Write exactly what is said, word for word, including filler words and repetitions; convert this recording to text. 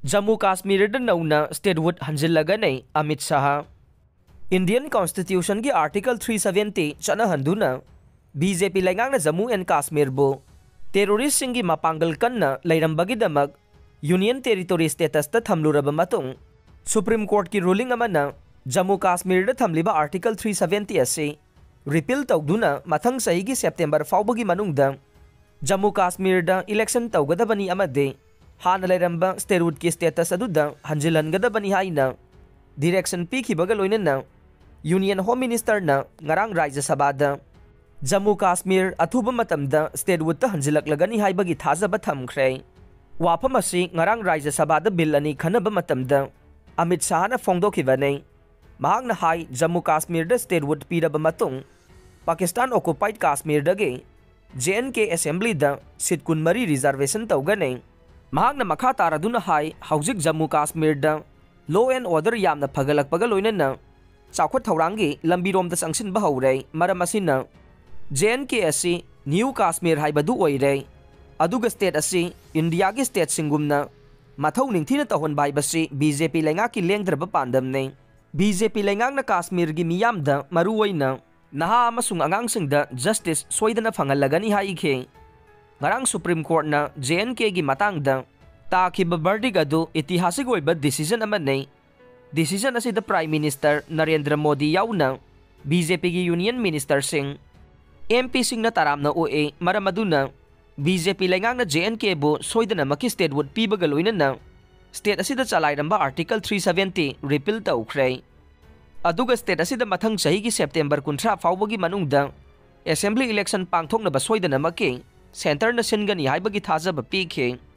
जम्मू काश्मीर नौना स्टेटहुड हंजिल्लगनै Amit Shah Indian constitution की आर्टिकल थ्री सेवेंटी चनहंदुना बीजेपी लेंगांगना जम्मू एंड काश्मीर बो टेरोरिस्ट सिंगी मपांगल कन्ना लैरंबगीदमक यूनियन टेरिटोरी स्टेटस ता थमलुरब मतुंग सुप्रीम कोर्ट की रूलिंग अमना जम्मू काश्मीर दा थमलिबा आर्टिकल थ्री सेवेंटी असे रिपील तौदुना मथंग सही की सेप्टेम्बर फाउबगी मनुंगदा जम्मू काश्मीर दा इलेक्शन तौगदबनी अमदे हाना लेरंबा स्टेटहुड की स्टेटस अदुदा हंजिलहनगदबनी हाइना डायरेक्शन पीखिबगा लोइनना यूनियन होम मिनिस्टर ना ngarang राज्य सभादा जम्मू काश्मीर अथुब मतमदा स्टेटहुड ता हंजिलकलगनी हाइबगी थाजब थमख्रे वाफम असि ngarang राज्य सभादा बिल अनि खनब मतमदा अमित शाह ना फोंदोखिबने महांगना हाई जम्मू काश्मीर दा स्टेटहुड पीरब मतुंग पाकिस्तान ऑक्युपाइड काश्मीर दगे जे एन के असेंबली दा सीट कुनमरी रिजर्वेशन तौगने महांगना मखा तारदुना हाई हौजिक जम्मू काश्मीर दा लो एंड ऑर्डर यामना फगलकपगा लोइनना चाखुत थौरांगी लंबीरोमदा संगसिनबा हौरे मरम असिना जे एन के असि न्यू काश्मीर हाइबदु ओइरे अदुगा स्टेट असि इंडिया की स्टेट सिंगुमना मथौ निंगथिना तौहनबा हाइबसि बीजेपी लेंगा की लेंगद्रब पांदमने बीजेपी लेंगांगना काश्मीर की मियामदा मरु ओइना नहा अमसुंग आंगांगसिंगदा जस्टिस सोइदना फंगलगनी हाइखे ngarang सुप्रीम कोर्ट ना जे एन के की मतंगदा ताखिब बर्डिग अदु ऐतिहासिक ओइबा डिसीजन अमने डिसीजन असिदा प्राइम मिनिस्टर नरेंद्र मोदी याउना बीजेपी की union minister Singh MP Singh ना तारामना ओए मरम अदुना बीजेपी लेंगांगना जे एन के बो सोइदना मकी स्टेटहुड पीबगा लोइनना स्टेट असिदा चलाइरंबा आर्टिकल थ्री सेवेंटी रिपील तौख्रे अदुगा स्टेट असिदा मथंग सही की सेप्टेम्बर कुंथ्रा फाउबगी मनुंगदा असेंबली इलेक्शन पांगथोकनबा सोइदना मकी सेंटर न सिनगनी हाइबगी थाजब पीखे।